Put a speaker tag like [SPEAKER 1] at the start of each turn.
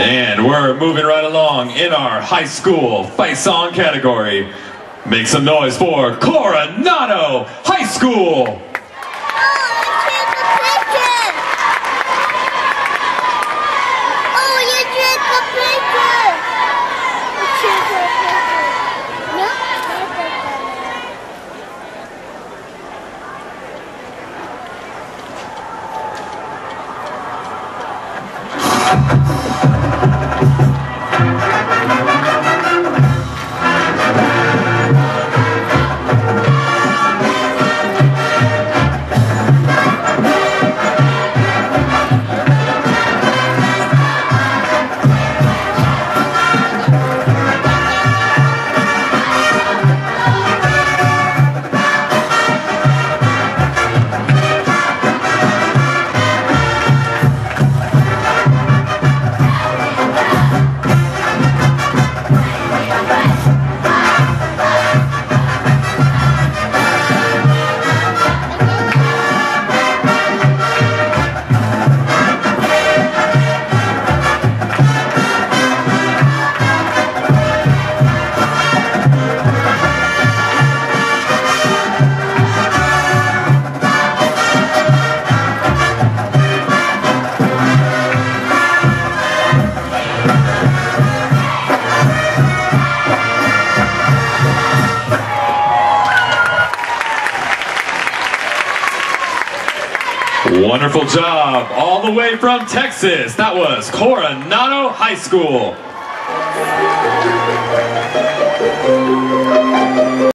[SPEAKER 1] And we're moving right along in our high school fight song category. Make some noise for Coronado High School. Wonderful job, all the way from Texas. That was Coronado High School.